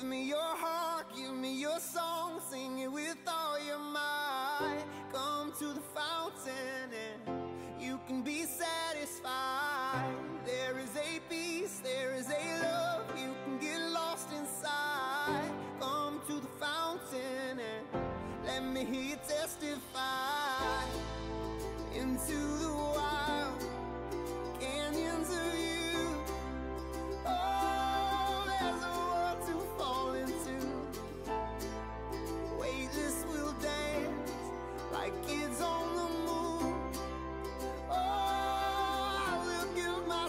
me your heart, give me your song, sing it with all your might. Come to the fountain and you can be satisfied. There is a peace, there is a love, you can get lost inside. Come to the fountain and let me hear you testify. Into the wild canyons of you, oh, there's a world to fall into. Weightless will dance like kids on the moon. Oh, I will give my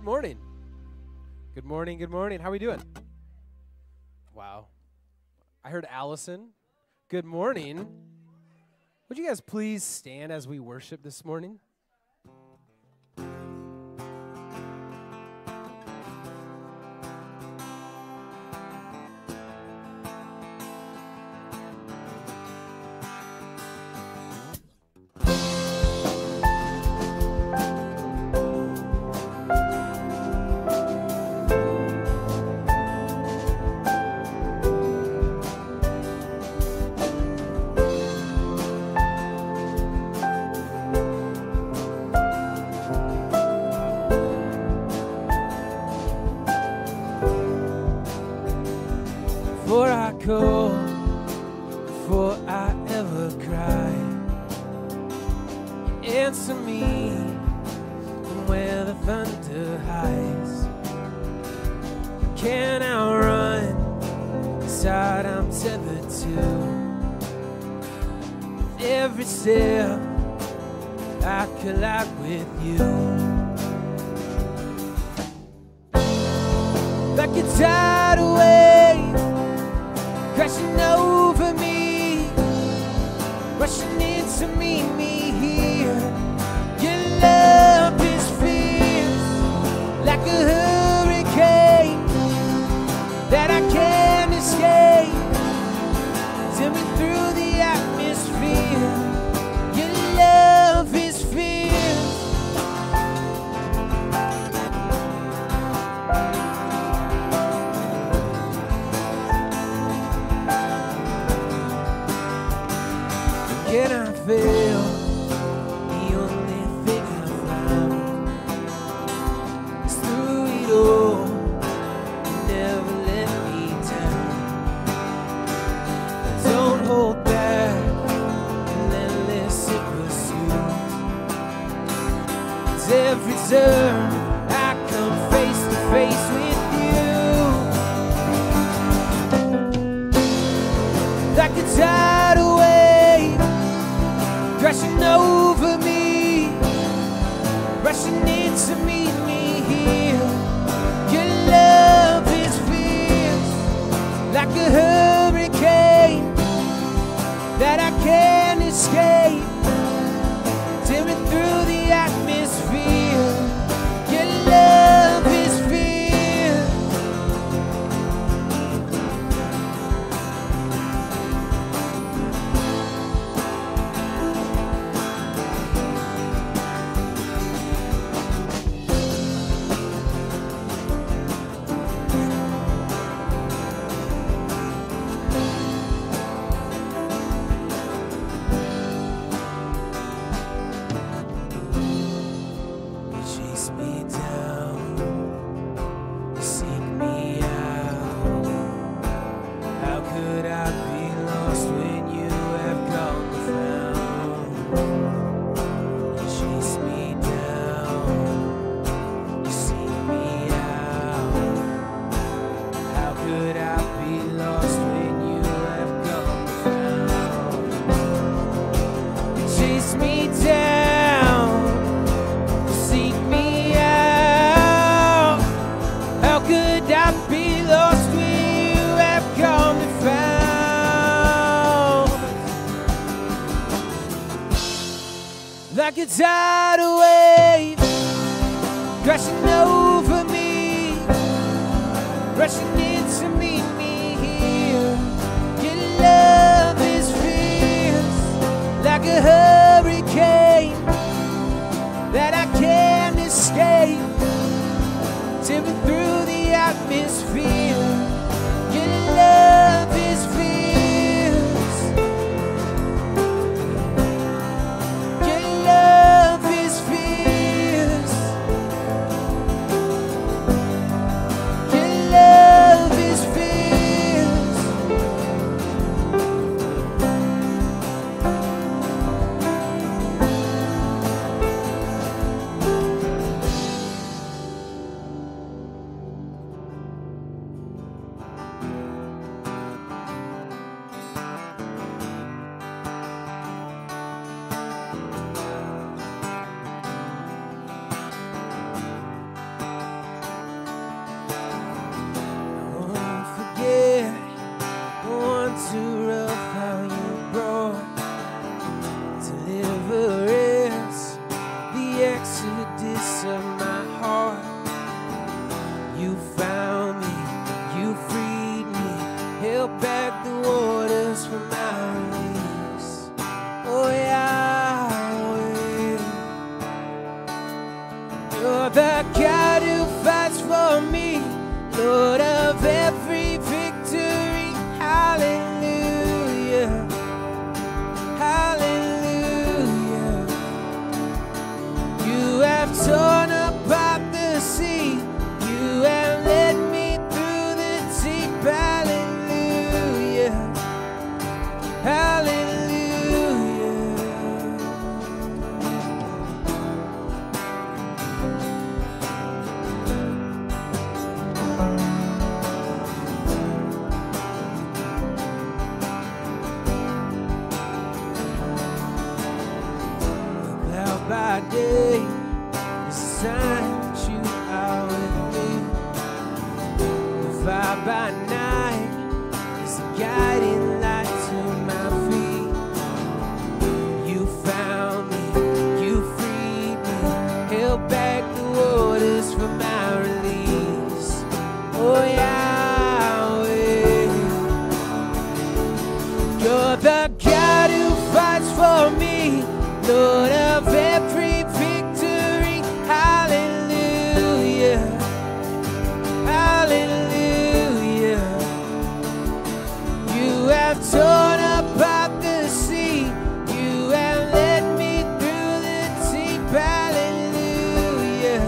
Good morning. Good morning, good morning. How are we doing? Wow. I heard Allison. Good morning. Would you guys please stand as we worship this morning? Before I go, before I ever cry, you answer me from where the thunder hides. Can't outrun, inside I'm tethered to. With every step, I collide with you. Like a tidal wave crashing over me, rushing in to meet me here. Your love is fierce, like a hurricane that I can't escape. Tearing through the atmosphere. Your love is fierce. Can I feel the only thing I found is through it all, you never let me down. Don't hold back, relentless in pursuit. 'Cause every turn I come face to face with you. Like a tidal wave crashing over me, rushing in to meet me here. Your love is fierce, like a hurricane that I can't escape. Tearing through the atmosphere. Your love is fierce. You chase me down, you seek me out. How could I be lost when you have come and found? You chase me down, you seek me out. How could I be lost when you have come and found? You chase me down, seek me out. How could I be lost when you have come and found? Like a tidal wave crashing over me, rushing in to meet me here. Your love is fierce, like a hurricane that I can't escape. Tearing through the atmosphere. Your love is fierce. Your love is fierce. Your love is fierce. exodus of my heart. You found me, you freed me, held back the waters from my release. Oh Yahweh, you're the God who fights for me, Lord of every victory. Hallelujah, hallelujah. You have torn apart the sea, you have led me through the deep. Hallelujah, hallelujah. By day, the sign that you are with me. The fire by night is a guiding light to my feet. You found me, you freed me, held back the waters for my release. Oh Yahweh, you're the God who fights for me, Lord of every victory. Hallelujah, hallelujah. You have torn apart the sea, you have led me through the deep. Hallelujah,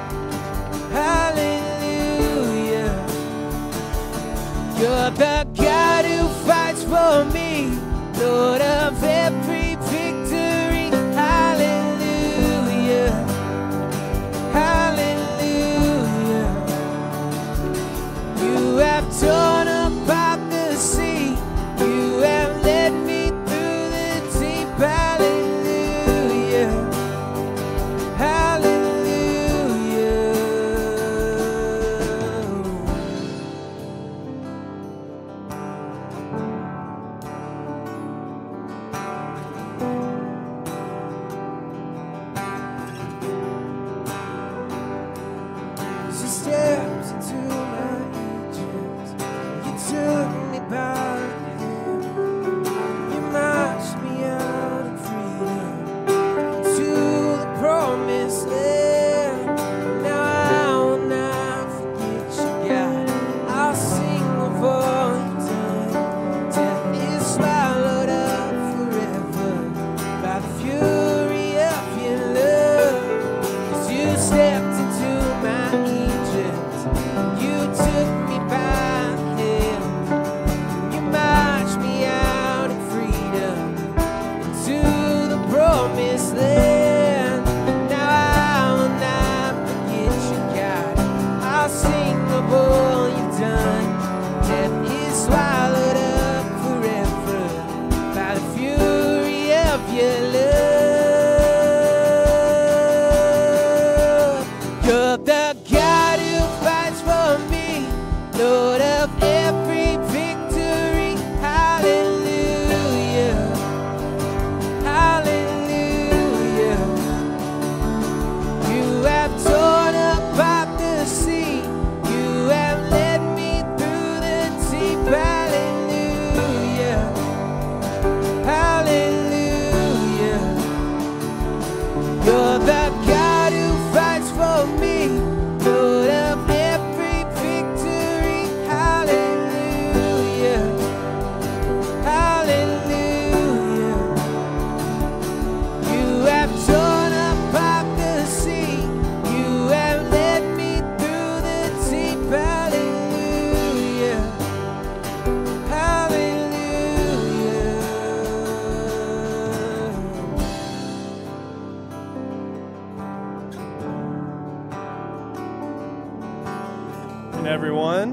hallelujah. You're the God who fights for me, Lord of every victory. Hallelujah, hallelujah. You have torn apart the sea, you have led me through the deep. Hallelujah, hallelujah. She steps into my Egypt. You took me by the hand. You marched me out in freedom to the promised land. Now I will not forget you, God. I'll sing of all you've done. Death is swallowed up forever by the fury of your love. 'Cause you stepped into my Egypt, you took me by the hand, you marched me out in freedom into the promised land. Now I will not forget you, God. I'll sing of all you've done. Death is swallowed up forever by the fury of your love. You're the God who fights for me, Lord of every victory. Hallelujah, hallelujah. You have torn apart the sea, you have led me through the deep. Hallelujah, hallelujah. You're the God who fights for me, Lord of every victory. Hallelujah, hallelujah. You have torn apart the sea, you have led me through the deep. Hallelujah, hallelujah. And everyone,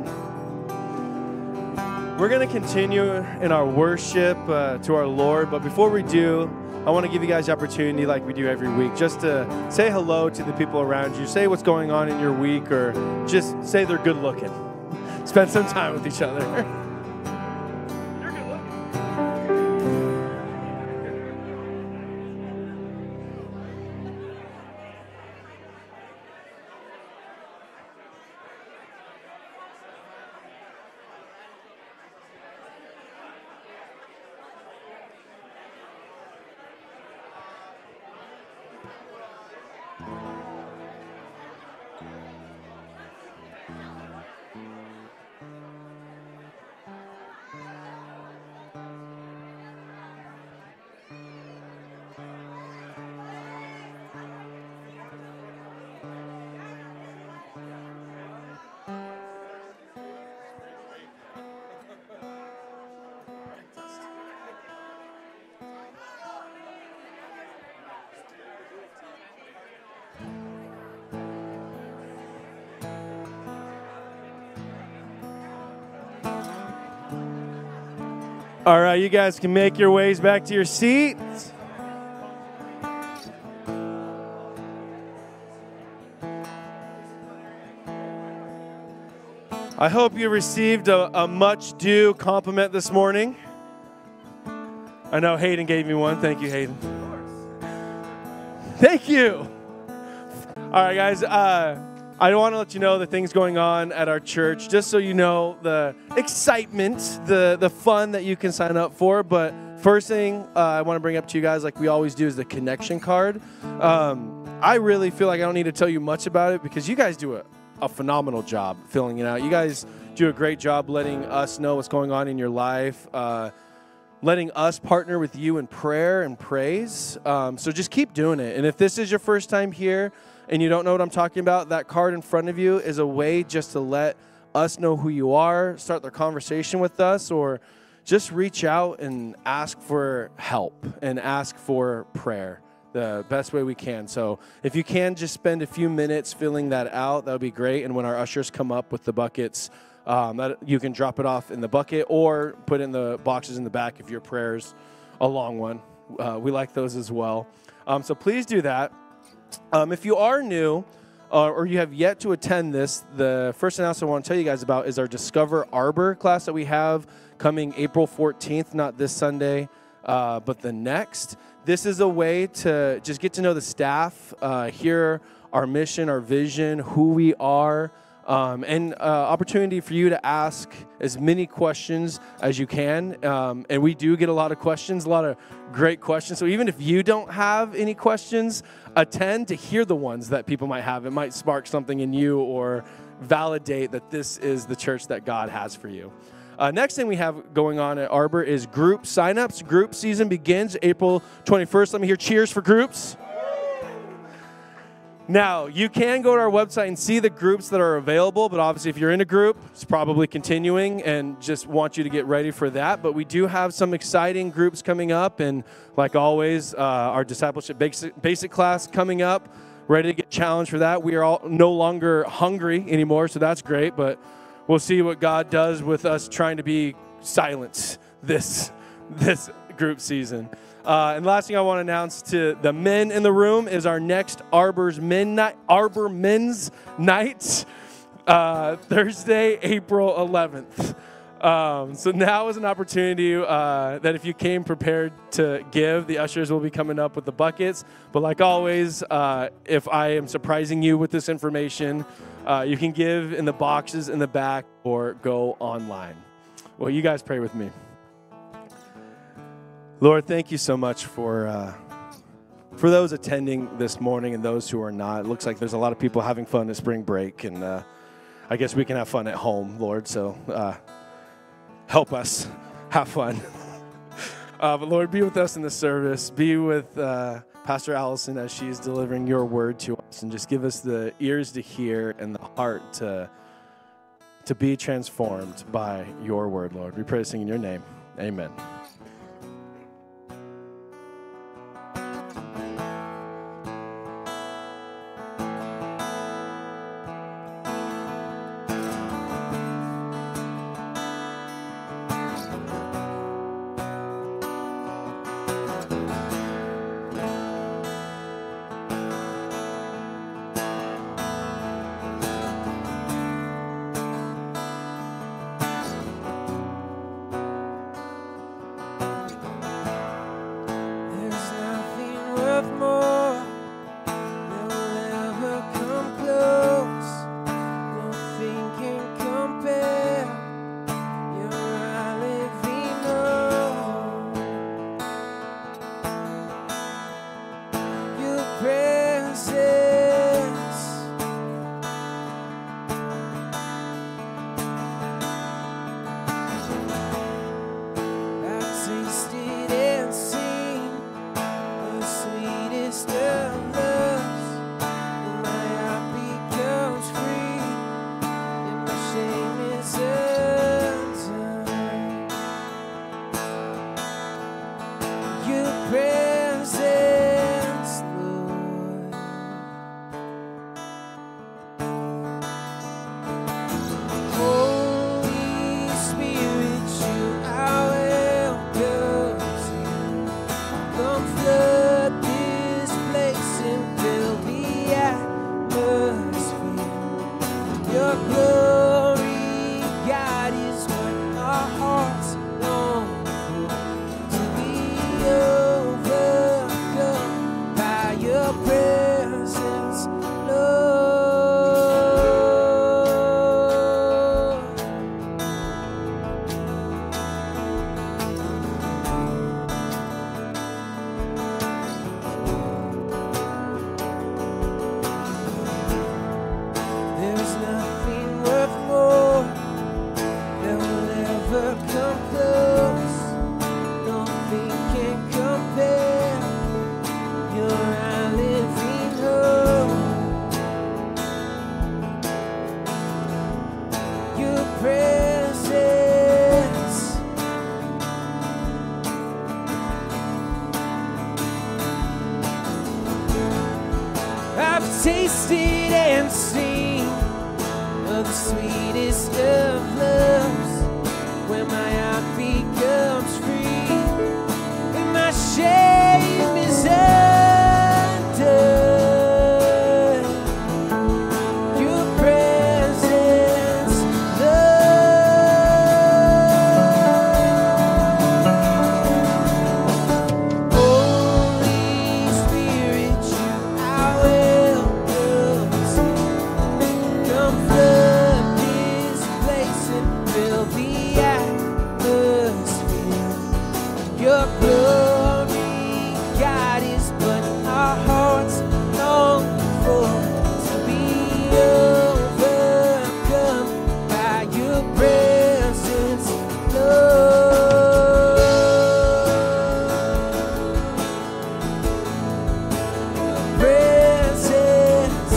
we're going to continue in our worship to our Lord. But before we do, I want to give you guys the opportunity, like we do every week, just to say hello to the people around you. Say what's going on in your week, or just say they're good looking. Spend some time with each other. You're good looking. All right, you guys can make your ways back to your seats. I hope you received a much due compliment this morning. I know Hayden gave me one. Thank you, Hayden. Thank you. All right, guys. I want to let you know the things going on at our church, just so you know the excitement, the fun that you can sign up for. But first thing I want to bring up to you guys, like we always do, is the connection card. I really feel like I don't need to tell you much about it because you guys do a phenomenal job filling it out. You guys do a great job letting us know what's going on in your life, letting us partner with you in prayer and praise. So just keep doing it. And if this is your first time here and you don't know what I'm talking about, that card in front of you is a way just to let us know who you are, start the conversation with us, or just reach out and ask for help and ask for prayer the best way we can. So if you can just spend a few minutes filling that out, that would be great. And when our ushers come up with the buckets, that you can drop it off in the bucket or put in the boxes in the back if your prayer's a long one. We like those as well. So please do that. If you are new or you have yet to attend this, the first announcement I want to tell you guys about is our Discover Arbor class that we have coming April 14th, not this Sunday, but the next. This is a way to just get to know the staff, hear our mission, our vision, who we are, and opportunity for you to ask as many questions as you can. And we do get a lot of questions, a lot of great questions. So even if you don't have any questions, attend to hear the ones that people might have. It might spark something in you or validate that this is the church that God has for you. Next thing we have going on at Arbor is group signups. Group season begins April 21st. Let me hear cheers for groups. Now, you can go to our website and see the groups that are available, but obviously if you're in a group, it's probably continuing and just want you to get ready for that. But we do have some exciting groups coming up, and like always, our discipleship basic class coming up, ready to get challenged for that. We are all no longer hungry anymore, so that's great, but we'll see what God does with us trying to be silent this group season. And last thing I want to announce to the men in the room is our next Arbor Men's Night, Thursday, April 11th. So now is an opportunity that if you came prepared to give, the ushers will be coming up with the buckets. But like always, if I am surprising you with this information, you can give in the boxes in the back or go online. Well, you guys pray with me. Lord, thank you so much for those attending this morning and those who are not. It looks like there's a lot of people having fun at spring break, and I guess we can have fun at home, Lord, so help us have fun. But Lord, be with us in this service. Be with Pastor Allison as she is delivering your word to us, and just give us the ears to hear and the heart to be transformed by your word, Lord. We pray this thing in your name. Amen. tasted and seen of the sweetest of loves. When my heart becomes free, when my shame is undone, your presence, love. Holy Spirit, you are welcome to come flood this place and fill the atmosphere. Your glory, God, is what our hearts long for, to be overcome by your presence, Lord. Your presence,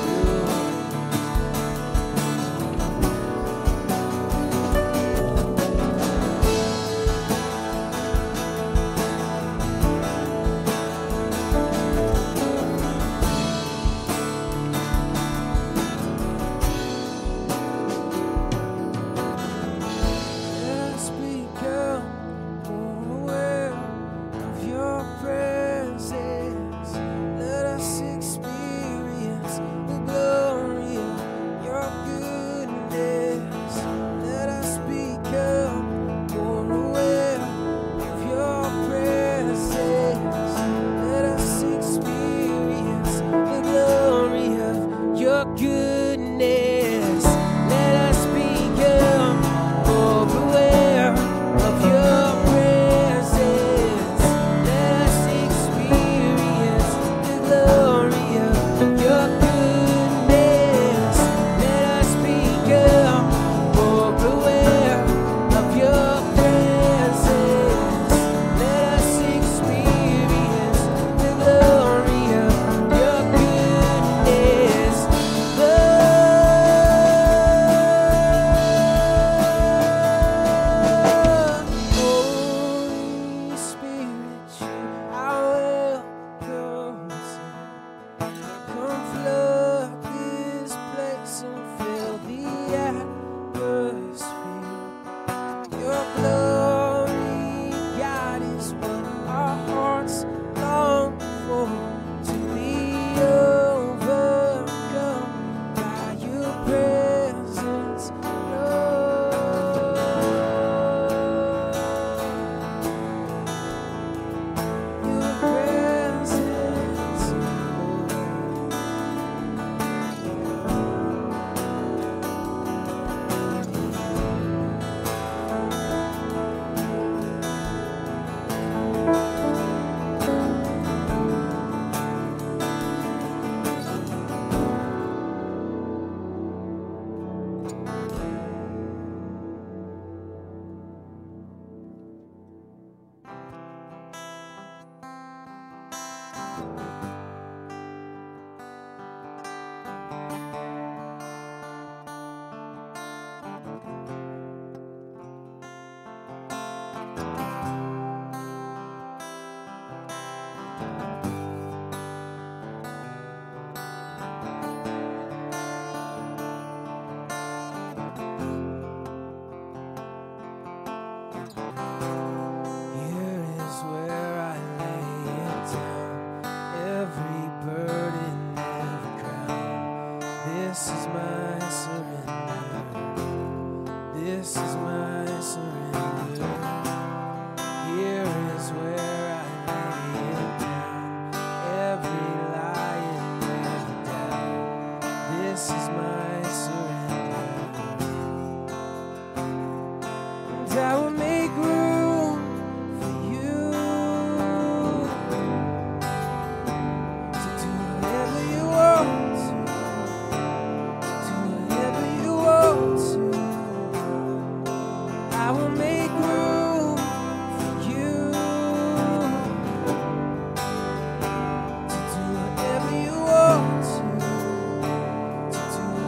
let us become more aware of your presence. Let us experience the glory of your goodness. Let us become more aware of your presence. Let us experience the glory of your goodness. Let us become more aware of your presence. Let us experience the glory of your goodness. Let us become more aware of your presence. Let us experience the glory of your goodness. Holy Spirit, you are welcome to come flood this place and fill the atmosphere. Your glory, God, is what our hearts long for, to be overcome by your presence, Lord. Your presence, Lord. Here is where I lay it down, every burden, every crown. This is my surrender. This is my surrender. Here is where I lay it down, every lie and every doubt. This is my surrender. And I will make room for you to do whatever you want to do whatever you want to. I will make room for you to do whatever you want to do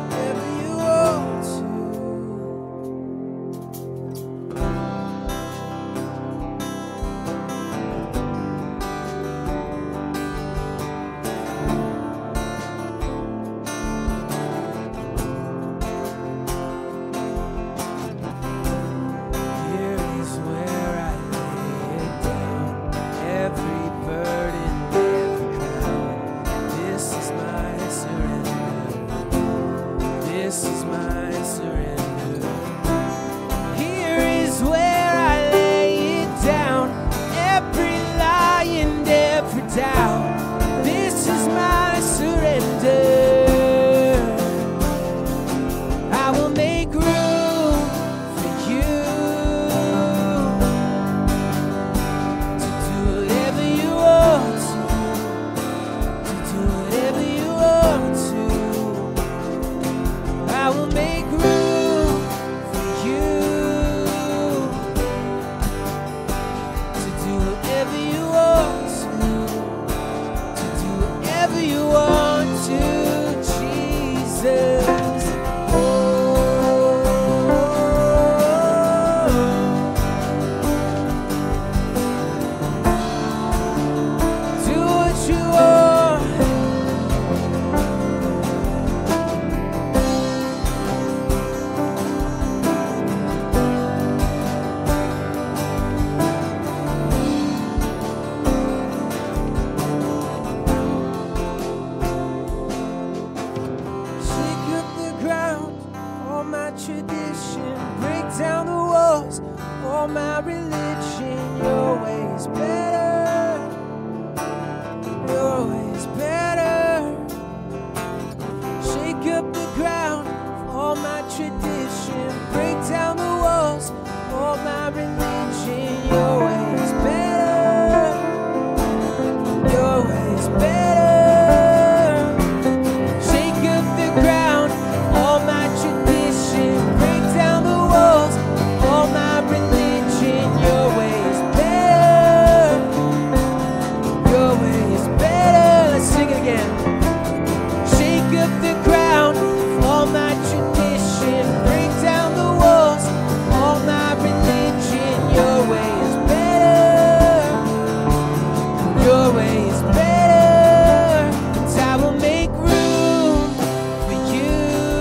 tradition, break down the walls for my religion. Your way is better. Your way is better. Shake up the ground for my tradition, break down the walls for my religion. Your way is better. Your way is better. Shake up the ground for my tradition, break down the walls for my religion. Your way is better. Your way is better. Let's sing it again. Shake up the ground for my tradition, break down the walls for my religion. Your way is better. Your way is better. And I will make room for you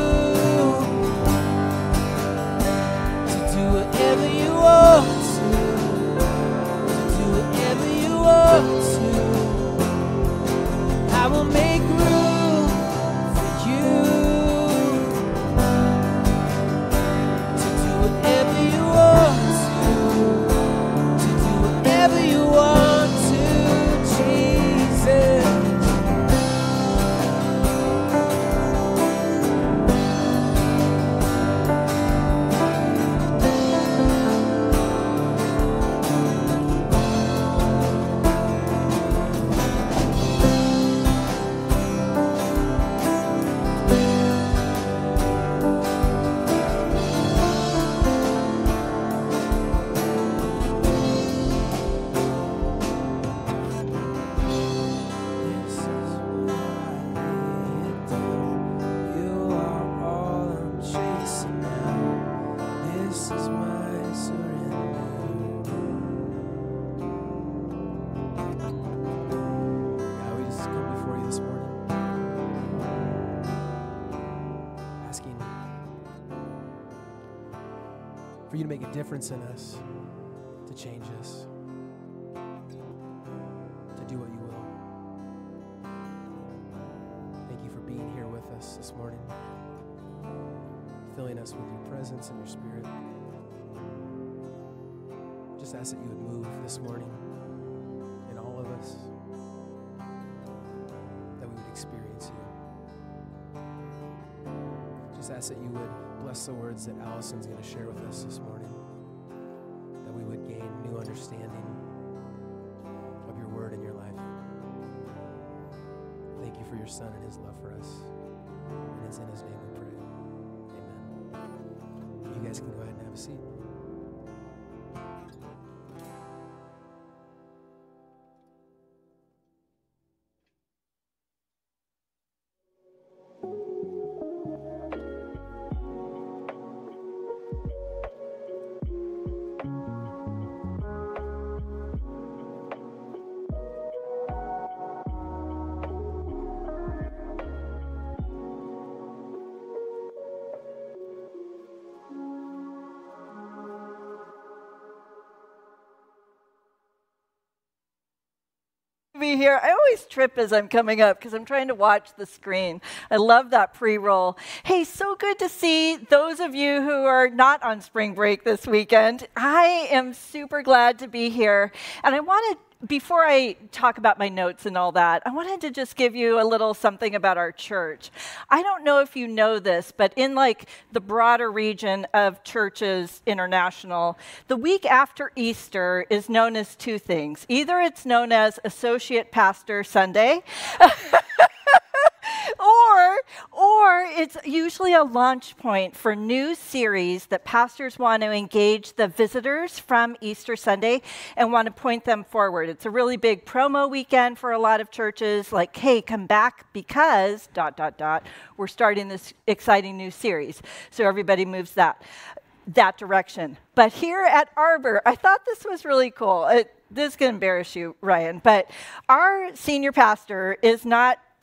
to do whatever you want to do whatever you want to. I will make room for you to do whatever you want to do whatever you want to, Jesus. This is where I lay it down. You are all I'm chasing now. This is my surrender. God, we just come before you this morning, asking for you to make a difference in us, to change us, to do what you will. Thank you for being here with us this morning, filling us with your presence and your spirit. Just ask that you would move this morning in all of us, that we would experience you. Just ask that you would bless the words that Allison's going to share with us this morning, that we would gain new understanding of your word in your life. Thank you for your son and his love for us. And it's in his name we pray. Amen. You guys can go ahead and have a seat. Be here. I always trip as I'm coming up because I'm trying to watch the screen. I love that pre-roll. Hey, so good to see those of you who are not on spring break this weekend. I am super glad to be here. And I wanted, before I talk about my notes and all that, I wanted to just give you a little something about our church. I don't know if you know this, but in like the broader region of churches international, the week after Easter is known as two things. Either it's known as Associate Pastor Sunday, or it's usually a launch point for new series that pastors want to engage the visitors from Easter Sunday and want to point them forward. It's a really big promo weekend for a lot of churches, like, hey, come back because ... we're starting this exciting new series. So everybody moves that direction. But here at Arbor, I thought this was really cool. This is going to embarrass you, Ryan, but our senior pastor is not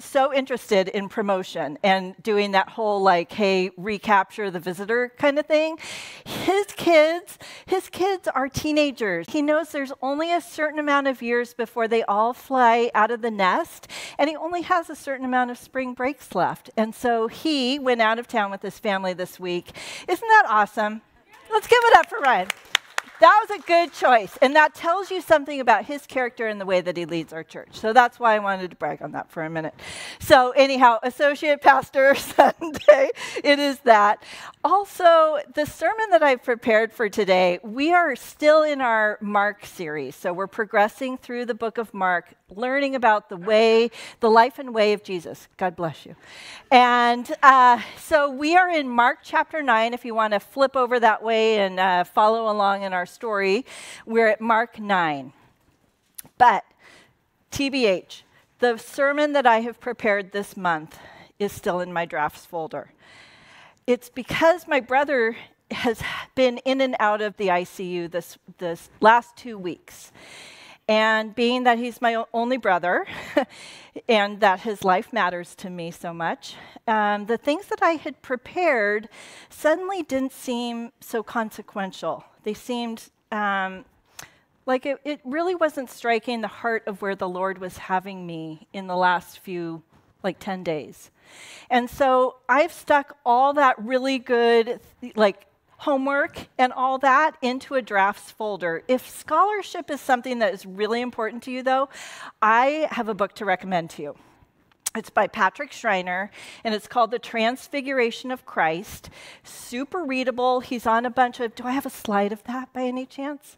so interested in promotion and doing that whole like, hey, recapture the visitor kind of thing. His kids are teenagers. He knows there's only a certain amount of years before they all fly out of the nest, and he only has a certain amount of spring breaks left. And so he went out of town with his family this week. Isn't that awesome? Let's give it up for Ryan. That was a good choice, and that tells you something about his character and the way that he leads our church. So that's why I wanted to brag on that for a minute. So anyhow, Associate Pastor Sunday, it is that. Also, the sermon that I've prepared for today, we are still in our Mark series. So we're progressing through the book of Mark, learning about the life and way of Jesus. God bless you. And so we are in Mark chapter 9. If you want to flip over that way and follow along in our story, we're at Mark 9. But TBH, the sermon that I have prepared this month is still in my drafts folder. It's because my brother has been in and out of the ICU this last 2 weeks. And being that he's my only brother and that his life matters to me so much, the things that I had prepared suddenly didn't seem so consequential. They seemed like it really wasn't striking the heart of where the Lord was having me in the last few, 10 days. And so I've stuck all that really good, homework and all that into a drafts folder. If scholarship is something that is really important to you, though, I have a book to recommend to you. It's by Patrick Schreiner, and it's called The Transfiguration of Christ. Super readable. He's on a bunch of, do I have a slide of that by any chance?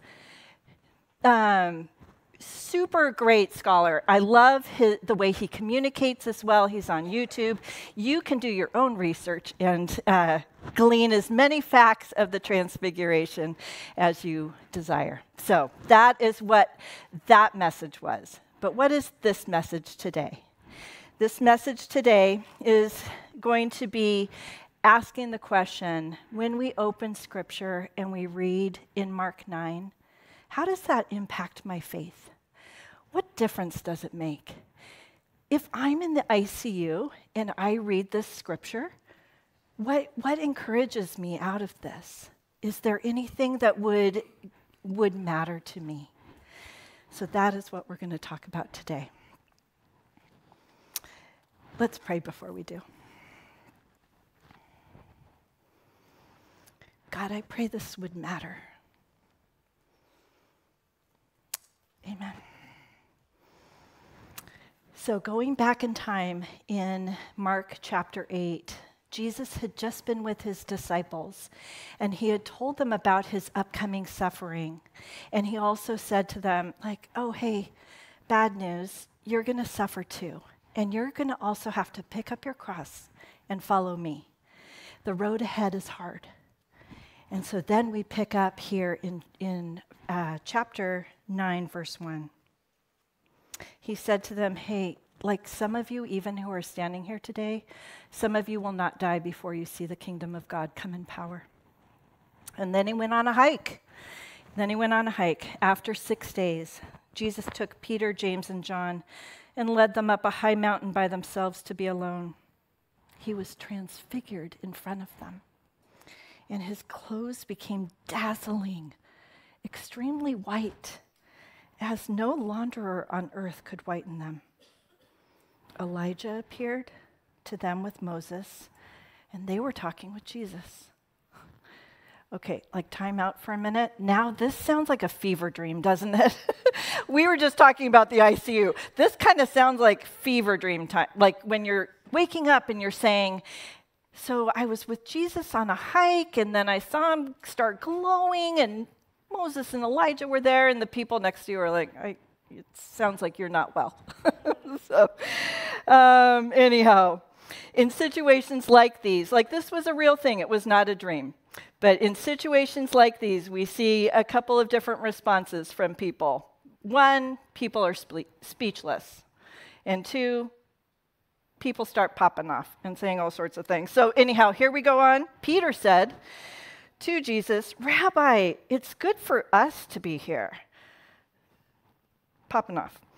Super great scholar. I love the way he communicates as well. He's on YouTube. You can do your own research and glean as many facts of the Transfiguration as you desire. So that is what that message was. But what is this message today? This message today is going to be asking the question, when we open Scripture and we read in Mark 9, how does that impact my faith? What difference does it make? If I'm in the ICU and I read this Scripture, what encourages me out of this? Is there anything that would matter to me? So that is what we're going to talk about today. Let's pray before we do. God, I pray this would matter. Amen. So going back in time in Mark chapter 8, Jesus had just been with his disciples, and he had told them about his upcoming suffering. And he also said to them, oh, hey, bad news, you're going to suffer too. And you're going to also have to pick up your cross and follow me. The road ahead is hard. And so then we pick up here in chapter 9, verse 1. He said to them, hey, some of you, even who are standing here today, some of you will not die before you see the kingdom of God come in power. And then he went on a hike. After 6 days, Jesus took Peter, James, and John and led them up a high mountain by themselves to be alone. He was transfigured in front of them, and his clothes became dazzling, extremely white, as no launderer on earth could whiten them. Elijah appeared to them with Moses, and they were talking with Jesus. Okay, time out for a minute. Now, this sounds like a fever dream, doesn't it? We were just talking about the ICU. This kind of sounds like fever dream time, like when you're waking up and you're saying, so I was with Jesus on a hike, and then I saw him start glowing, and Moses and Elijah were there, and the people next to you are like, it sounds like you're not well. So, anyhow, in situations like these, this was a real thing. It was not a dream. But in situations like these, we see a couple of different responses from people. One, people are speechless. And two, people start popping off and saying all sorts of things. So anyhow, here we go on. Peter said to Jesus, Rabbi, it's good for us to be here. Popping off.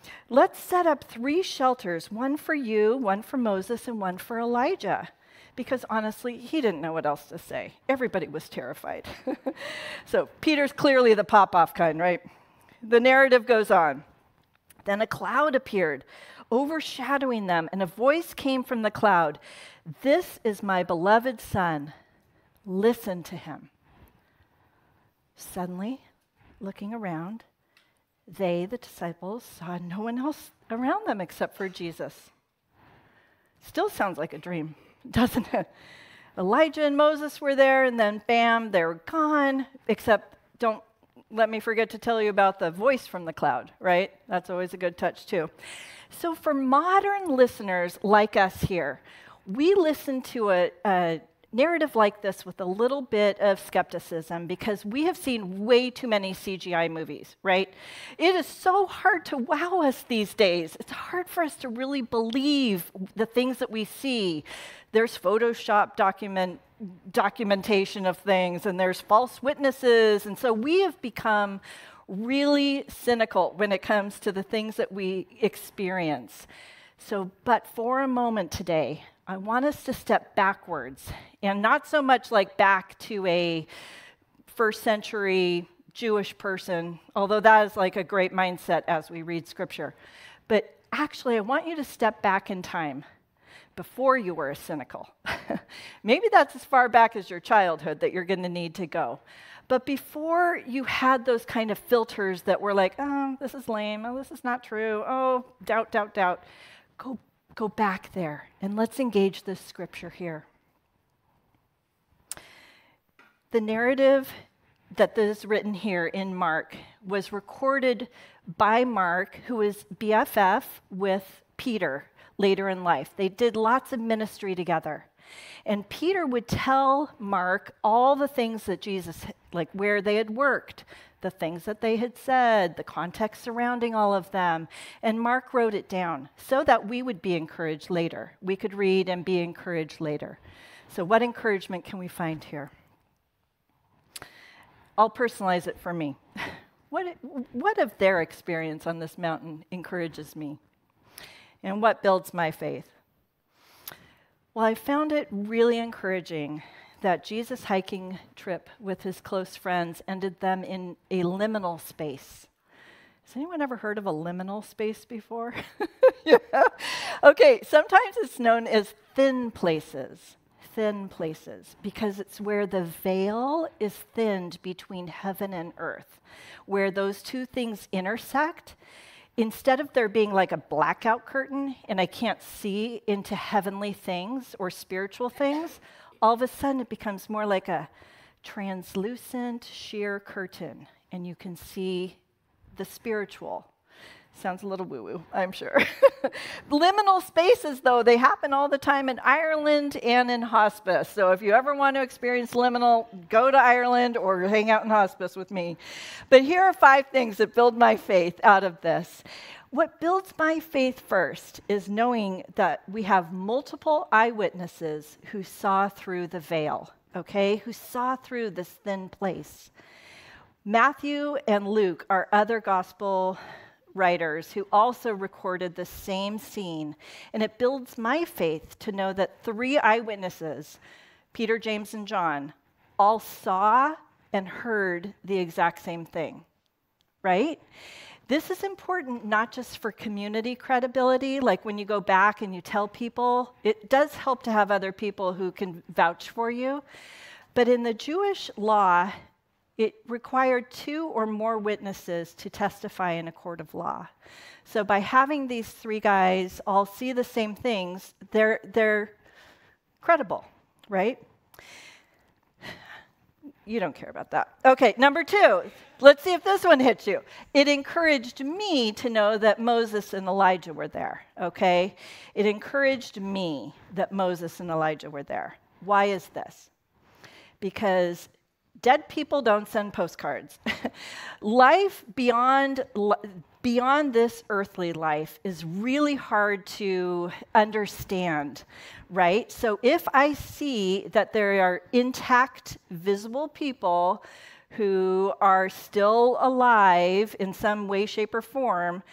let's set up 3 shelters, one for you, one for Moses, and one for Elijah. Because honestly, he didn't know what else to say. Everybody was terrified. So Peter's clearly the pop-off kind, right? The narrative goes on. Then a cloud appeared, overshadowing them, and a voice came from the cloud. "This is my beloved son. Listen to him." Suddenly, looking around, they, the disciples, saw no one else around them except for Jesus. Still sounds like a dream, doesn't it? Elijah and Moses were there, and then bam, they're gone, except don't let me forget to tell you about the voice from the cloud, right? That's always a good touch, too. So for modern listeners like us here, we listen to a narrative like this with a little bit of skepticism because we have seen way too many CGI movies, right? It is so hard to wow us these days. It's hard for us to really believe the things that we see. There's Photoshop documentation of things, and there's false witnesses, and so we have become really cynical when it comes to the things that we experience. But for a moment today, I want us to step backwards, and not so much like back to a first century Jewish person, although that is like a great mindset as we read scripture. But actually, I want you to step back in time before you were cynical. Maybe that's as far back as your childhood that you're going to need to go. But before you had those kind of filters that were like, oh, this is lame, oh, this is not true, oh, doubt, doubt, doubt, go back there and let's engage this scripture here. The narrative that is written here in Mark was recorded by Mark, who was BFF with Peter later in life. They did lots of ministry together. And Peter would tell Mark all the things that Jesus, like where they had worked, the things that they had said, the context surrounding all of them. And Mark wrote it down so that we would be encouraged later. We could read and be encouraged later. So what encouragement can we find here? I'll personalize it for me. What of their experience on this mountain encourages me? And what builds my faith? Well, I found it really encouraging that Jesus' hiking trip with his close friends ended them in a liminal space. Has anyone ever heard of a liminal space before? Yeah. Okay, sometimes it's known as thin places, because it's where the veil is thinned between heaven and earth, where those two things intersect. Instead of there being like a blackout curtain and I can't see into heavenly things or spiritual things, all of a sudden it becomes more like a translucent sheer curtain and you can see the spiritual. Sounds a little woo-woo, I'm sure. Liminal spaces, though, they happen all the time in Ireland and in hospice. So if you ever want to experience liminal, go to Ireland or hang out in hospice with me. But here are 5 things that build my faith out of this. What builds my faith first is knowing that we have multiple eyewitnesses who saw through the veil, okay, who saw through this thin place. Matthew and Luke are other gospel writers who also recorded the same scene. And it builds my faith to know that 3 eyewitnesses, Peter, James, and John, all saw and heard the exact same thing, right? This is important not just for community credibility, like when you go back and you tell people, it does help to have other people who can vouch for you. But in the Jewish law, it required 2 or more witnesses to testify in a court of law. So by having these 3 guys all see the same things, they're credible, right? You don't care about that. Okay, number 2. Let's see if this one hits you. It encouraged me to know that Moses and Elijah were there, okay? It encouraged me that Moses and Elijah were there. Why is this? Because dead people don't send postcards. Life beyond this earthly life is really hard to understand, right? So if I see that there are intact, visible people who are still alive in some way, shape, or form,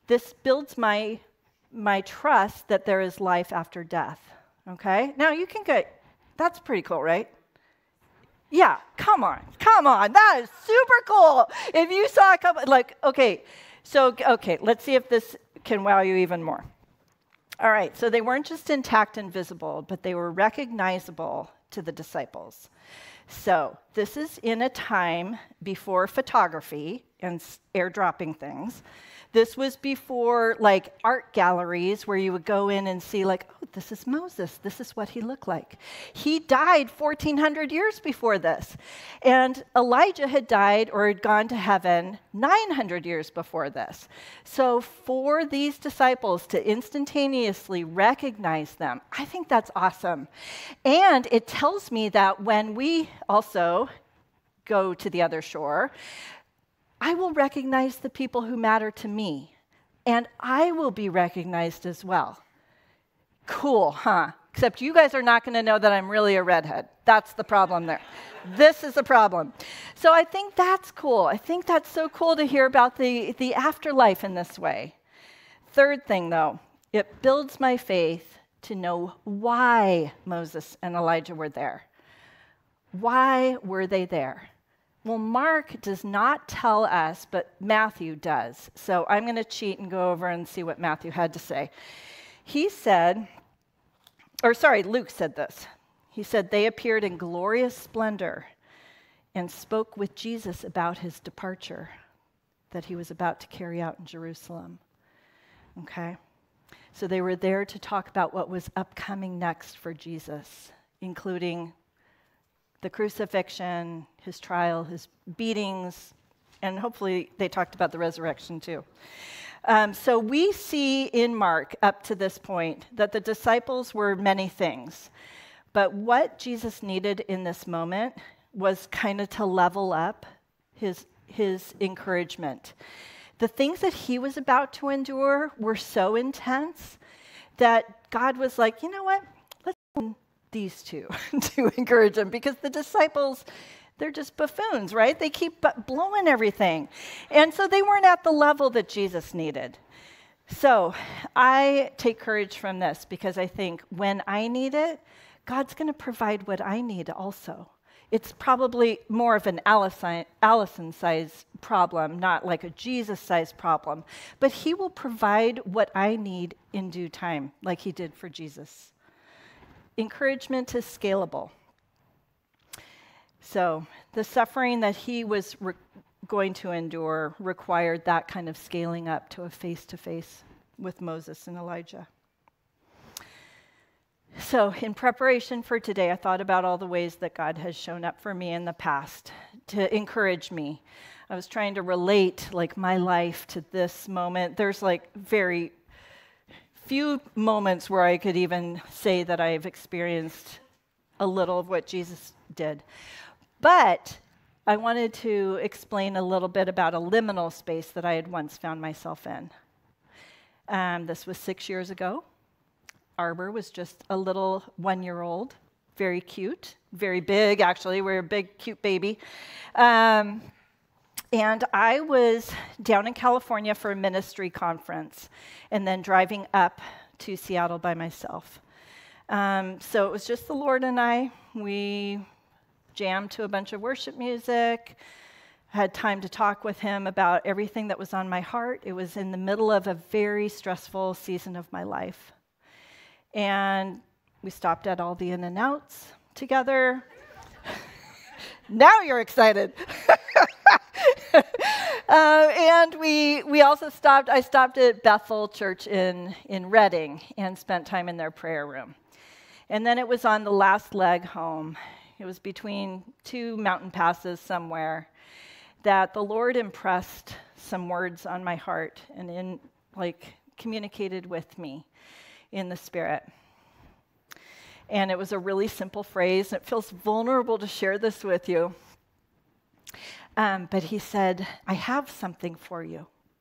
This builds my trust that there is life after death. Okay? Now you can get, that's pretty cool, right? Yeah, come on. That is super cool. If you saw a couple, okay, let's see if this can wow you even more. All right, so they weren't just intact and visible, but they were recognizable to the disciples. So this is in a time before photography and airdropping things. This was before art galleries where you would go in and see oh, this is Moses. This is what he looked like. He died 1,400 years before this. And Elijah had died or had gone to heaven 900 years before this. So for these disciples to instantaneously recognize them, I think that's awesome. And it tells me that when we also go to the other shore, I will recognize the people who matter to me, and I will be recognized as well. Cool, huh? Except you guys are not going to know that I'm really a redhead. That's the problem there. This is the problem. So I think that's cool. I think that's so cool to hear about the afterlife in this way. Third thing, though, it builds my faith to know why Moses and Elijah were there. Why were they there? Well, Mark does not tell us, but Matthew does. So I'm going to cheat and go over and see what Matthew had to say. Luke said this. He said, they appeared in glorious splendor and spoke with Jesus about his departure that he was about to carry out in Jerusalem. Okay? So they were there to talk about what was upcoming next for Jesus, including the crucifixion, his trial, his beatings, and hopefully they talked about the resurrection too. So we see in Mark up to this point that the disciples were many things, but what Jesus needed in this moment was kind of to level up his encouragement. The things that he was about to endure were so intense that God was like, you know what? Let's these two to encourage them, because the disciples, they're just buffoons, right? They keep blowing everything. And so they weren't at the level that Jesus needed. So I take courage from this because I think when I need it, God's going to provide what I need also. It's probably more of an Allison-sized problem, not like a Jesus-sized problem. But he will provide what I need in due time, like he did for Jesus. Encouragement is scalable. So the suffering that he was going to endure required that kind of scaling up to a face-to-face with Moses and Elijah. So in preparation for today, I thought about all the ways that God has shown up for me in the past to encourage me. I was trying to relate my life to this moment. There's very few moments where I could even say that I've experienced a little of what Jesus did. But I wanted to explain a little bit about a liminal space that I had once found myself in. This was 6 years ago. Arbor was just a little 1-year-old, very cute, very big, actually. We're a big, cute baby. And I was down in California for a ministry conference and then driving up to Seattle by myself. So it was just the Lord and I. We jammed to a bunch of worship music, had time to talk with him about everything that was on my heart. It was in the middle of a very stressful season of my life. And we stopped at all the In-N-Outs together. Now you're excited. And we also I stopped at Bethel Church in Redding and spent time in their prayer room. And then it was on the last leg home. It was between 2 mountain passes somewhere that the Lord impressed some words on my heart and communicated with me in the Spirit. And it was a really simple phrase. It feels vulnerable to share this with you. But he said, I have something for you.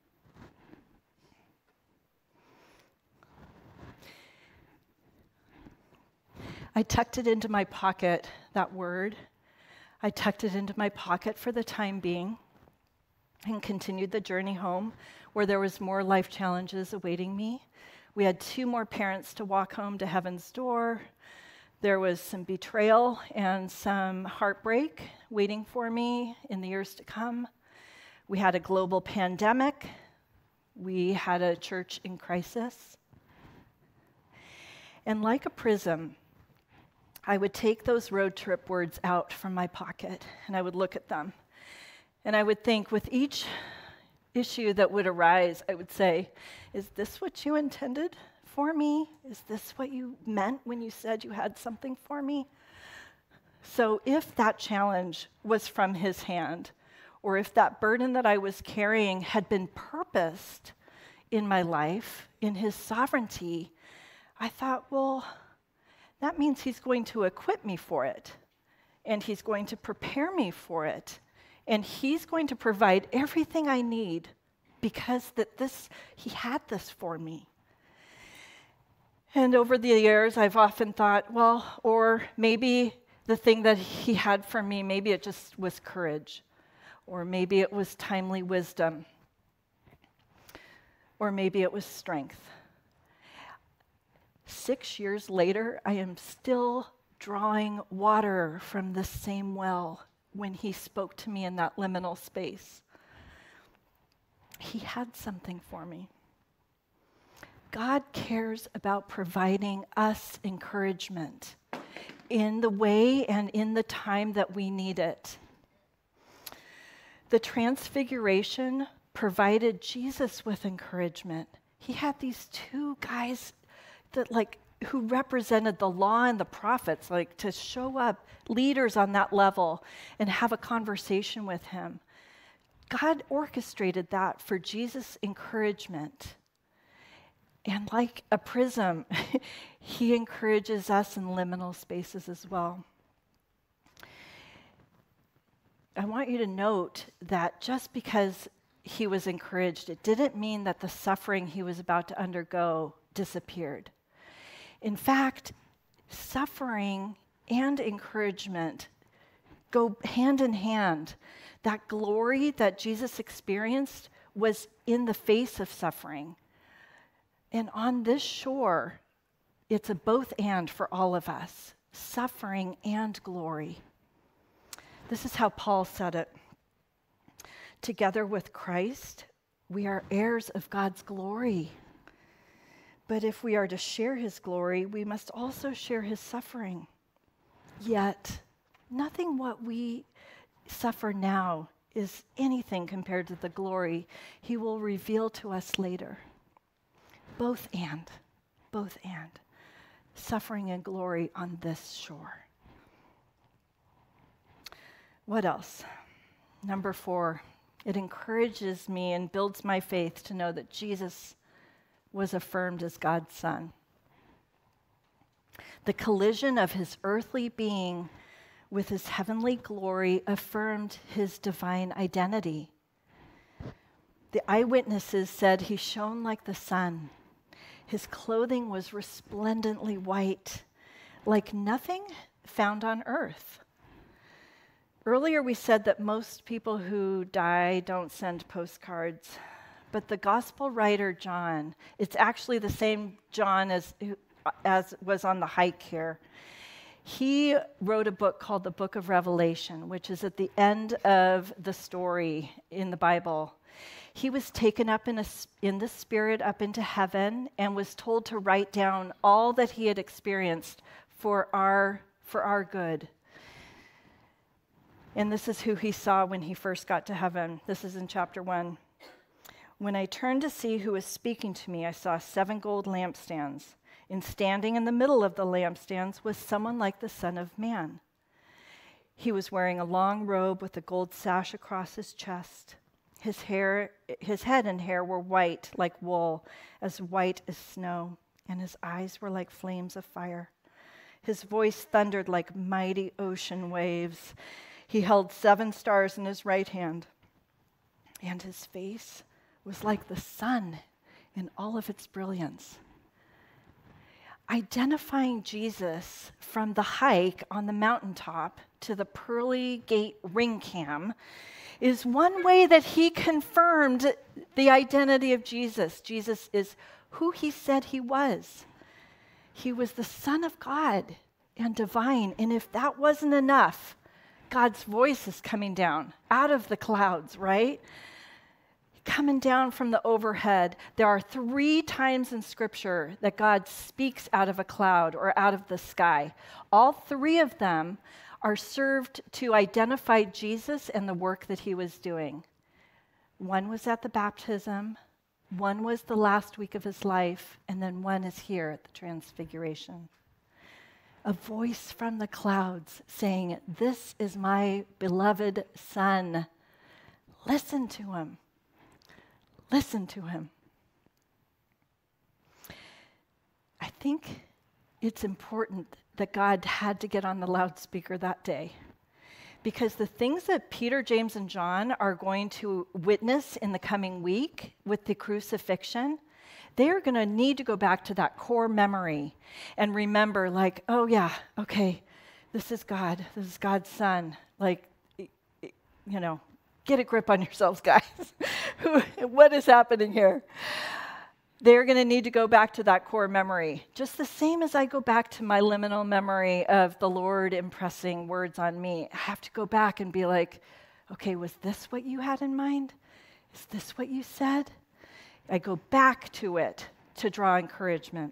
I tucked it into my pocket, that word. I tucked it into my pocket for the time being. and continued the journey home, where there was more life challenges awaiting me. We had 2 more parents to walk home to heaven's door. There was some betrayal and some heartbreak waiting for me in the years to come. We had a global pandemic. We had a church in crisis. And like a prism, I would take those road trip words out from my pocket and I would look at them. And I would think, with each issue that would arise, I would say, is this what you intended for me? Is this what you meant when you said you had something for me? So if that challenge was from his hand, or if that burden that I was carrying had been purposed in my life, in his sovereignty, I thought, well, that means he's going to equip me for it, and he's going to prepare me for it, and he's going to provide everything I need because he had this for me. And over the years, I've often thought, well, or maybe the thing that he had for me, maybe it just was courage, or maybe it was timely wisdom, or maybe it was strength. 6 years later, I am still drawing water from the same well when he spoke to me in that liminal space. He had something for me. God cares about providing us encouragement in the way and in the time that we need it. The Transfiguration provided Jesus with encouragement. He had these 2 guys that who represented the law and the prophets, to show up, leaders on that level, and have a conversation with him. God orchestrated that for Jesus' encouragement. And like a prism, he encourages us in liminal spaces as well. I want you to note that just because he was encouraged, it didn't mean that the suffering he was about to undergo disappeared. In fact, suffering and encouragement go hand in hand. That glory that Jesus experienced was in the face of suffering. And on this shore, it's a both and for all of us, suffering and glory. This is how Paul said it. Together with Christ, we are heirs of God's glory. But if we are to share his glory, we must also share his suffering. Yet, nothing what we suffer now is anything compared to the glory he will reveal to us later. Both and. Suffering and glory on this shore. What else? Number 4, it encourages me and builds my faith to know that Jesus was affirmed as God's Son. The collision of his earthly being with his heavenly glory affirmed his divine identity. The eyewitnesses said he shone like the sun. His clothing was resplendently white, like nothing found on earth. Earlier we said that most people who die don't send postcards. But the gospel writer John, it's actually the same John as was on the hike here. He wrote a book called the Book of Revelation, which is at the end of the story in the Bible. He was taken up in the spirit up into heaven and was told to write down all that he had experienced for our good. And this is who he saw when he first got to heaven. This is in chapter 1. When I turned to see who was speaking to me, I saw 7 gold lampstands, and standing in the middle of the lampstands was someone like the Son of Man. He was wearing a long robe with a gold sash across his chest. His head and hair were white like wool, as white as snow, and his eyes were like flames of fire. His voice thundered like mighty ocean waves. He held 7 stars in his right hand, and his face was like the sun in all of its brilliance. Identifying Jesus from the hike on the mountaintop to the pearly gate ring cam, is one way that he confirmed the identity of Jesus. Jesus is who he said he was. He was the Son of God and divine. And if that wasn't enough, God's voice is coming down out of the clouds, right? Coming down from the overhead. There are 3 times in Scripture that God speaks out of a cloud or out of the sky. All 3 of them are served to identify Jesus and the work that he was doing. One was at the baptism, one was the last week of his life, and then one is here at the transfiguration. A voice from the clouds saying, "This is my beloved Son. Listen to him. Listen to him." I think it's important that God had to get on the loudspeaker that day, because the things that Peter, James, and John are going to witness in the coming week with the crucifixion, they are going to need to go back to that core memory and remember, like, oh yeah, okay, this is God. This is God's Son. Like, you know, get a grip on yourselves, guys. What is happening here? They're going to need to go back to that core memory, just the same as I go back to my liminal memory of the Lord impressing words on me. I have to go back and be like, okay, was this what you had in mind? Is this what you said? I go back to it to draw encouragement.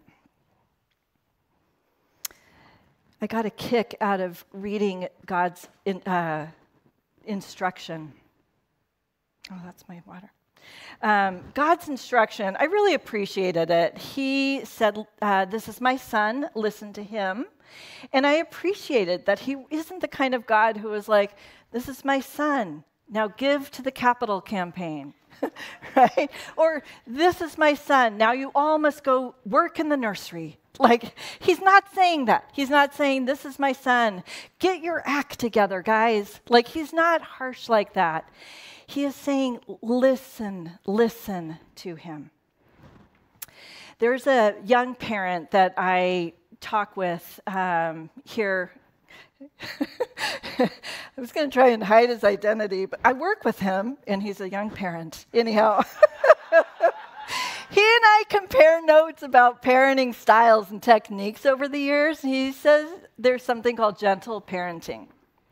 I got a kick out of reading God's instruction. Oh, that's my water. God's instruction, I really appreciated it. He said, this is my son, listen to him. And I appreciated that he isn't the kind of God who is like, this is my son, now give to the capital campaign, right? Or this is my son, now you all must go work in the nursery. Like, he's not saying that. He's not saying, this is my son, get your act together, guys. Like, he's not harsh like that. He is saying, listen to him. There's a young parent that I talk with here. I was going to try and hide his identity, but I work with him, and he's a young parent. Anyhow, he and I compare notes about parenting styles and techniques over the years. He says there's something called gentle parenting.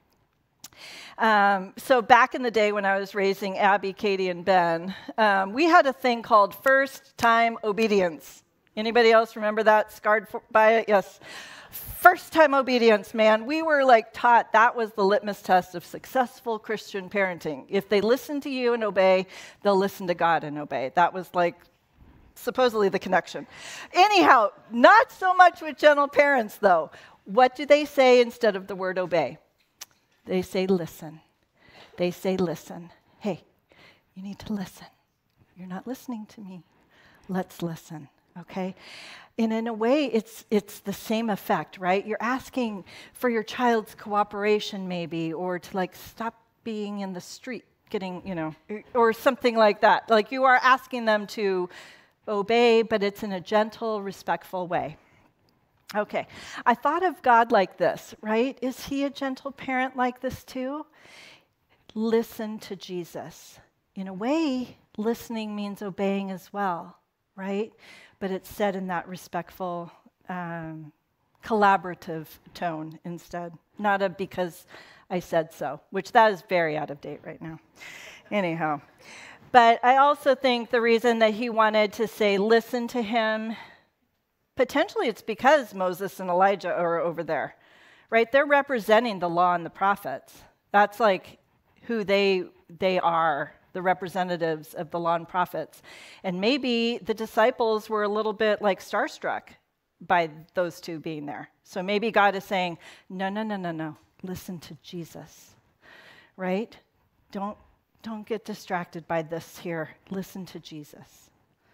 So back in the day when I was raising Abby, Katie, and Ben, we had a thing called first-time obedience. Anybody else remember that? Scarred by it? Yes. First-time obedience, man. We were like taught that was the litmus test of successful Christian parenting. If they listen to you and obey, they'll listen to God and obey. That was like supposedly the connection. Anyhow, not so much with gentle parents, though. What do they say instead of the word obey? They say, listen. They say, listen. Hey, you need to listen. You're not listening to me. Let's listen, okay? And in a way, it's the same effect, right? You're asking for your child's cooperation maybe, or to like stop being in the street, getting, you know, or something like that. Like you are asking them to obey, but it's in a gentle, respectful way. Okay, I thought of God like this, right? Is he a gentle parent like this too? Listen to Jesus. In a way, listening means obeying as well, right? But it's said in that respectful, collaborative tone instead, not a because I said so, which that is very out of date right now. Anyhow, but I also think the reason that he wanted to say listen to him, potentially it's because Moses and Elijah are over there, right? They're representing the law and the prophets. That's like who they are, the representatives of the law and prophets. And maybe the disciples were a little bit like starstruck by those two being there. So maybe God is saying, no, listen to Jesus, right? Don't get distracted by this here. Listen to Jesus.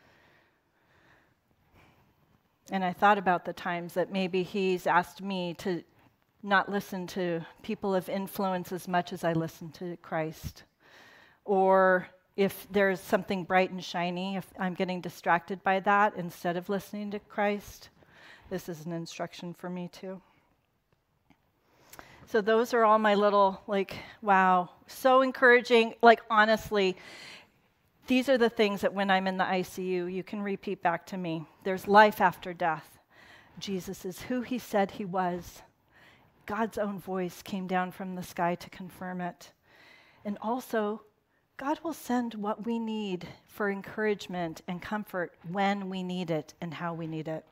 And I thought about the times that maybe he's asked me to not listen to people of influence as much as I listen to Christ. Or if there's something bright and shiny, if I'm getting distracted by that instead of listening to Christ, this is an instruction for me too. So those are all my little, like, wow, So encouraging. Like, honestly, these are the things that when I'm in the ICU, you can repeat back to me. There's life after death. Jesus is who he said he was. God's own voice came down from the sky to confirm it. And also, God will send what we need for encouragement and comfort when we need it and how we need it.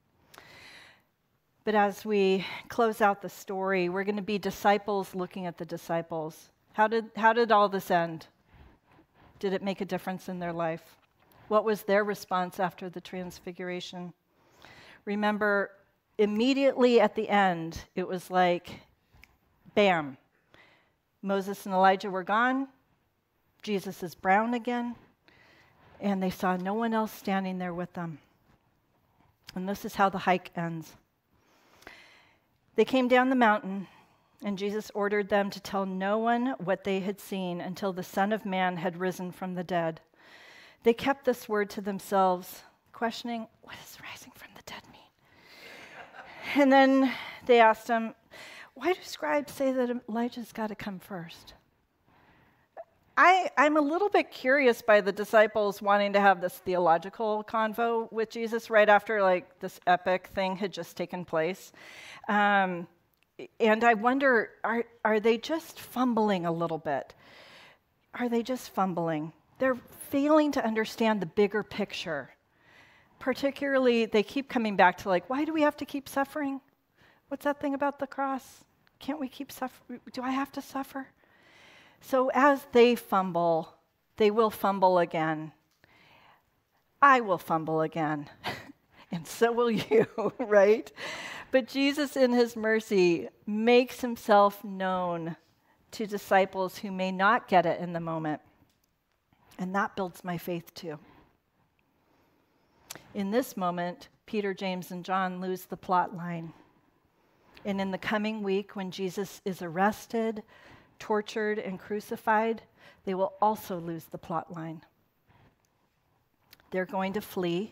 But as we close out the story, we're going to be disciples looking at the disciples. How did all this end? Did it make a difference in their life? What was their response after the transfiguration? Remember, immediately at the end, it was like, bam. Moses and Elijah were gone. Jesus is brown again. And they saw no one else standing there with them. And this is how the hike ends. They came down the mountain, and Jesus ordered them to tell no one what they had seen until the Son of Man had risen from the dead. They kept this word to themselves, questioning, what does rising from the dead mean? And then they asked him, why do scribes say that Elijah's got to come first? I'm a little bit curious by the disciples wanting to have this theological convo with Jesus right after like this epic thing had just taken place. And I wonder, are they just fumbling a little bit? Are they just fumbling? They're failing to understand the bigger picture. Particularly, they keep coming back to like, why do we have to keep suffering? What's that thing about the cross? Can't we keep suffering? Do I have to suffer? So as they fumble, they will fumble again. I will fumble again. And so will you, right? But Jesus, in his mercy, makes himself known to disciples who may not get it in the moment. And that builds my faith too. In this moment, Peter, James, and John lose the plot line. And in the coming week, when Jesus is arrested, tortured, and crucified, they will also lose the plot line. They're going to flee,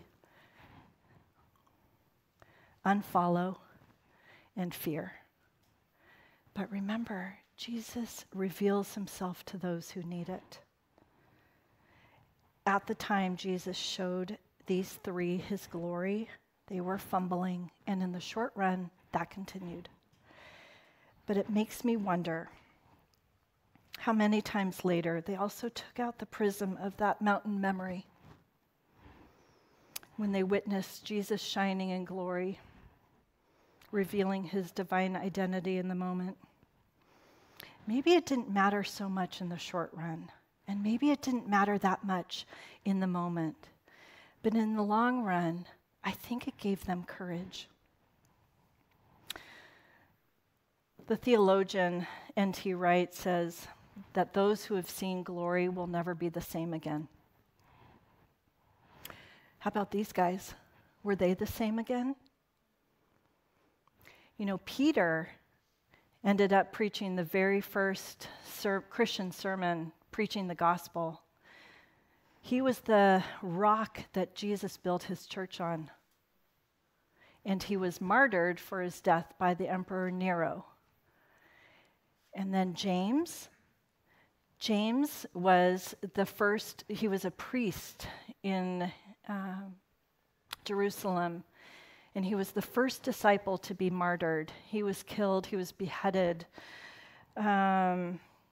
unfollow, and fear. But remember, Jesus reveals himself to those who need it. At the time Jesus showed these three his glory, they were fumbling, and in the short run, that continued. But it makes me wonder how many times later they also took out the prism of that mountain memory when they witnessed Jesus shining in glory, revealing his divine identity in the moment. Maybe it didn't matter so much in the short run, and maybe it didn't matter that much in the moment. But in the long run, I think it gave them courage. The theologian N.T. Wright says that those who have seen glory will never be the same again. How about these guys? Were they the same again? You know, Peter ended up preaching the very first Christian sermon, preaching the gospel. He was the rock that Jesus built his church on. And he was martyred for his death by the Emperor Nero. And then James was the first, he was a priest in Jerusalem, and he was the first disciple to be martyred. He was killed, he was beheaded by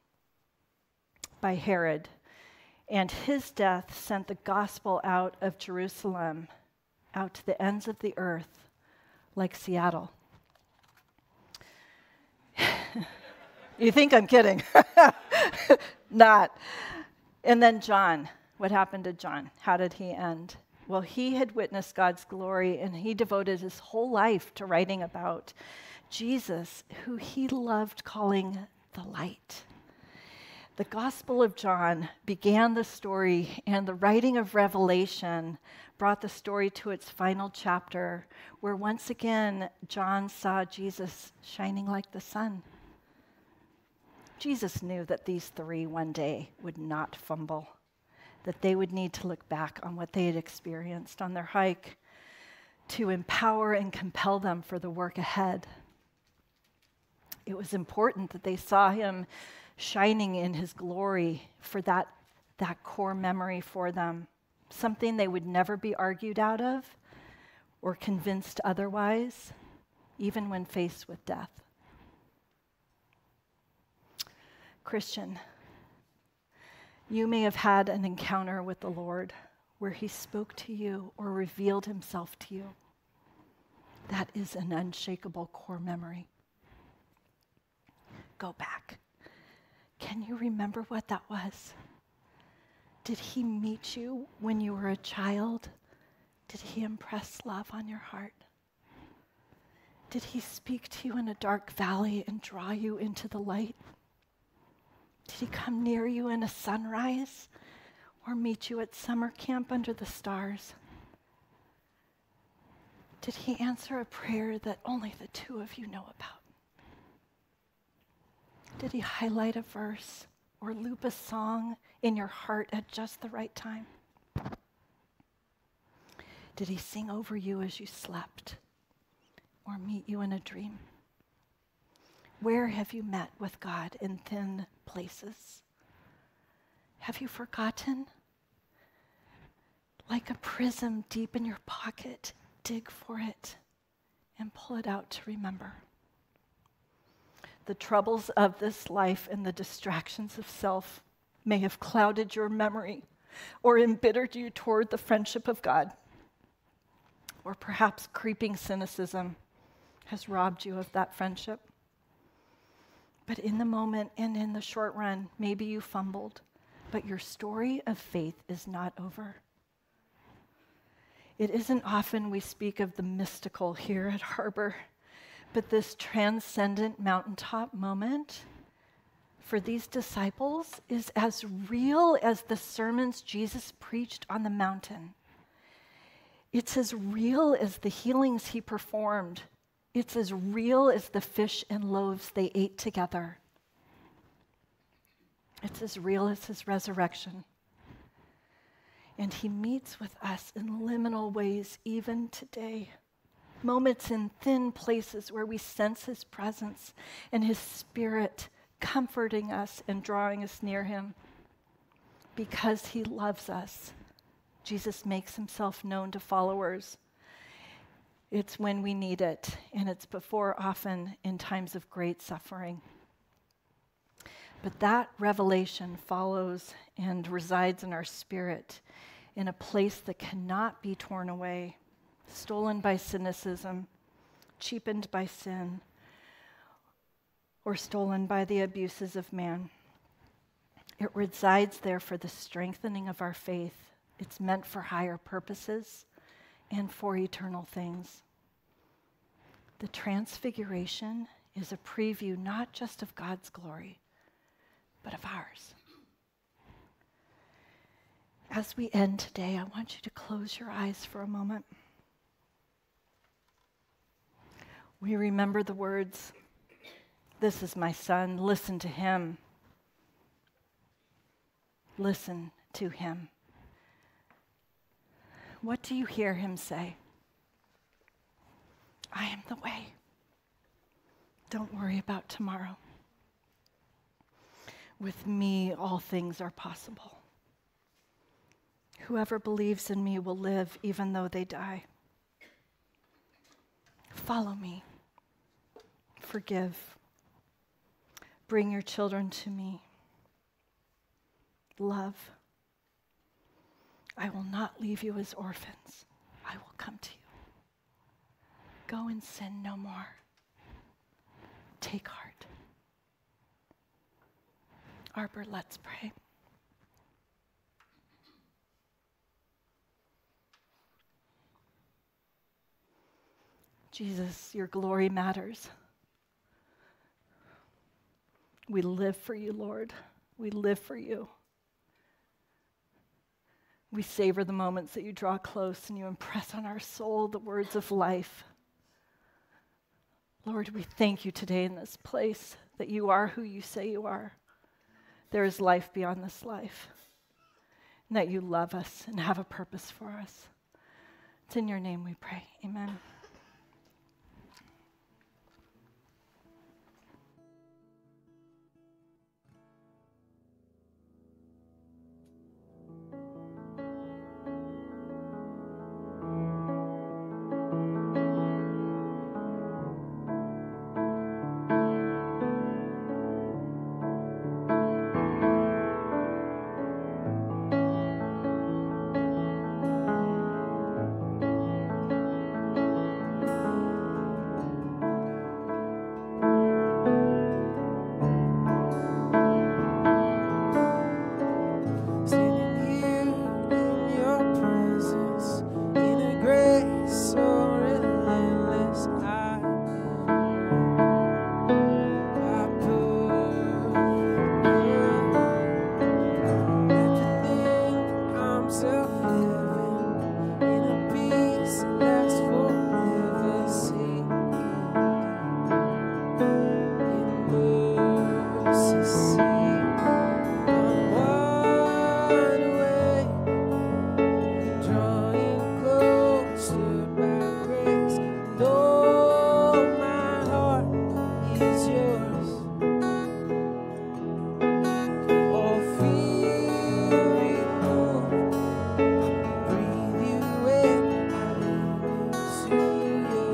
Herod. And his death sent the gospel out of Jerusalem, out to the ends of the earth, like Seattle. You think I'm kidding. Not. And then John. What happened to John? How did he end? Well, he had witnessed God's glory, and he devoted his whole life to writing about Jesus, who he loved calling the light. The Gospel of John began the story, and the writing of Revelation brought the story to its final chapter, where once again John saw Jesus shining like the sun. Jesus knew that these three one day would not fumble, that they would need to look back on what they had experienced on their hike to empower and compel them for the work ahead. It was important that they saw him shining in his glory for that core memory for them, something they would never be argued out of or convinced otherwise, even when faced with death. Christian, you may have had an encounter with the Lord where he spoke to you or revealed himself to you. That is an unshakable core memory. Go back. Can you remember what that was? Did he meet you when you were a child? Did he impress love on your heart? Did he speak to you in a dark valley and draw you into the light? Did he come near you in a sunrise or meet you at summer camp under the stars? Did he answer a prayer that only the two of you know about? Did he highlight a verse or loop a song in your heart at just the right time? Did he sing over you as you slept or meet you in a dream? Where have you met with God in thin places? Have you forgotten? Like a prism deep in your pocket, dig for it and pull it out to remember. The troubles of this life and the distractions of self may have clouded your memory or embittered you toward the friendship of God. Or perhaps creeping cynicism has robbed you of that friendship. But in the moment and in the short run, maybe you fumbled, but your story of faith is not over. It isn't often we speak of the mystical here at Harbor, but this transcendent mountaintop moment for these disciples is as real as the sermons Jesus preached on the mountain. It's as real as the healings he performed. It's as real as the fish and loaves they ate together. It's as real as his resurrection. And he meets with us in liminal ways even today. Moments in thin places where we sense his presence and his spirit comforting us and drawing us near him. Because he loves us, Jesus makes himself known to followers. It's when we need it, and it's before often in times of great suffering. But that revelation follows and resides in our spirit in a place that cannot be torn away, stolen by cynicism, cheapened by sin, or stolen by the abuses of man. It resides there for the strengthening of our faith. It's meant for higher purposes and for eternal things. The transfiguration is a preview not just of God's glory, but of ours. As we end today, I want you to close your eyes for a moment. We remember the words, "This is my son, listen to him." Listen to him. What do you hear him say? I am the way. Don't worry about tomorrow. With me, all things are possible. Whoever believes in me will live even though they die. Follow me. Forgive. Bring your children to me. Love. I will not leave you as orphans. I will come to you. Go and sin no more. Take heart. Arbor, let's pray. Jesus, your glory matters. We live for you, Lord. We live for you. We savor the moments that you draw close and you impress on our soul the words of life. Lord, we thank you today in this place that you are who you say you are. There is life beyond this life, and that you love us and have a purpose for us. It's in your name we pray. Amen. is yours. Oh, feel it move. Breathe you in, to you.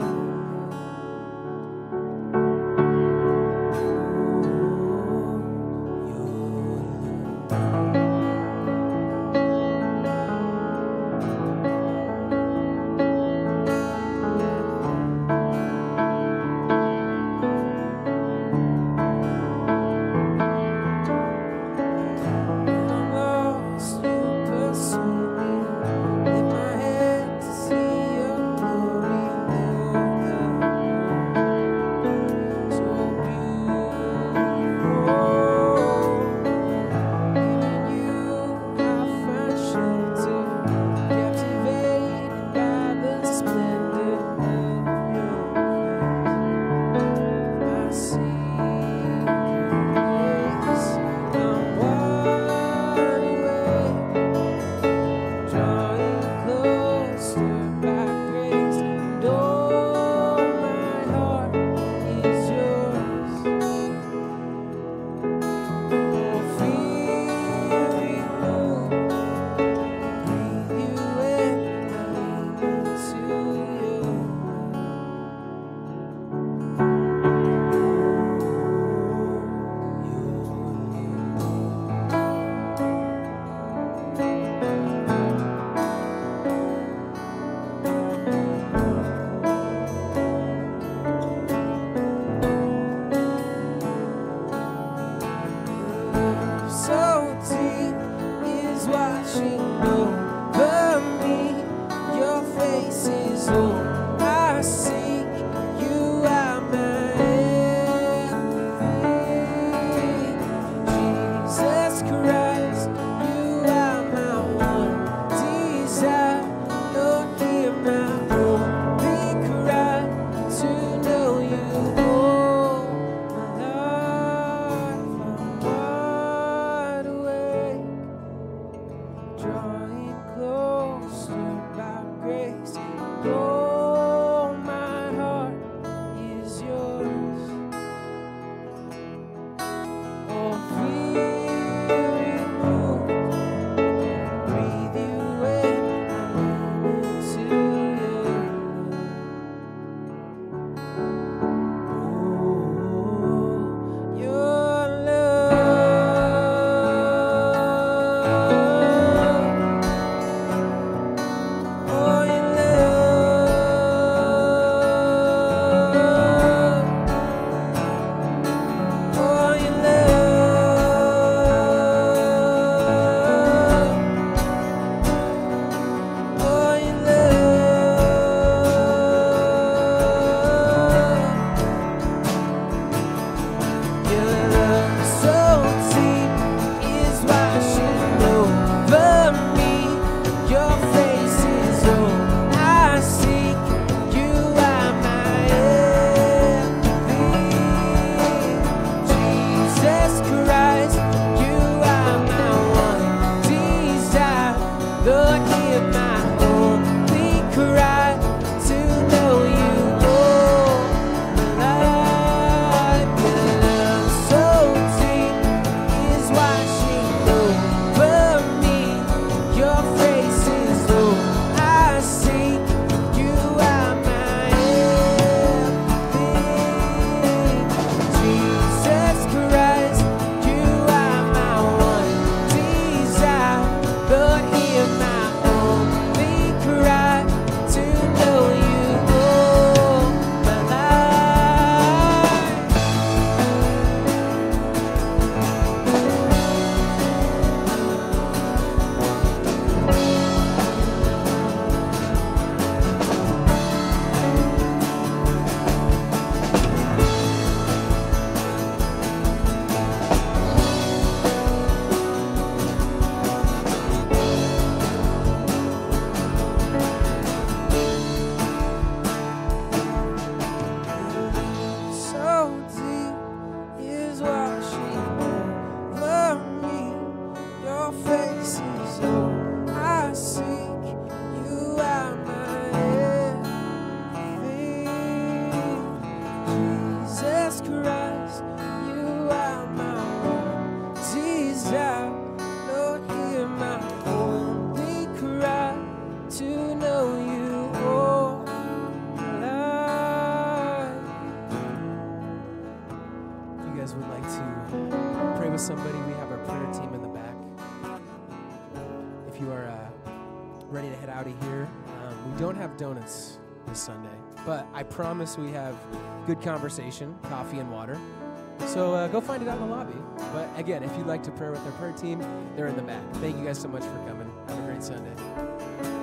guys would like to pray with somebody, we have our prayer team in the back. If you are ready to head out of here, we don't have donuts this Sunday, but I promise we have good conversation, coffee and water. So go find it out in the lobby. But again, if you'd like to pray with our prayer team, they're in the back. Thank you guys so much for coming. Have a great Sunday.